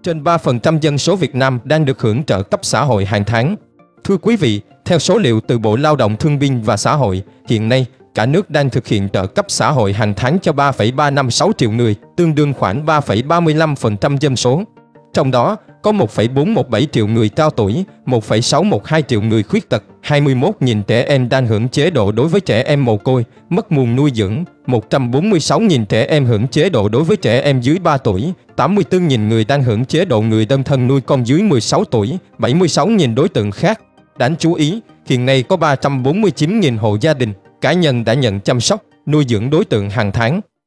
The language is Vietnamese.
trên 3% dân số Việt Nam đang được hưởng trợ cấp xã hội hàng tháng. Thưa quý vị, theo số liệu từ Bộ Lao động Thương binh và Xã hội, hiện nay, cả nước đang thực hiện trợ cấp xã hội hàng tháng cho 3,356 triệu người, tương đương khoảng 3,35% dân số. Trong đó, có 1,417 triệu người cao tuổi, 1,612 triệu người khuyết tật, 21.000 trẻ em đang hưởng chế độ đối với trẻ em mồ côi, mất nguồn nuôi dưỡng, 146.000 trẻ em hưởng chế độ đối với trẻ em dưới 3 tuổi, 84.000 người đang hưởng chế độ người đơn thân nuôi con dưới 16 tuổi, 76.000 đối tượng khác. Đáng chú ý, hiện nay có 349.000 hộ gia đình, cá nhân đã nhận chăm sóc, nuôi dưỡng đối tượng hàng tháng.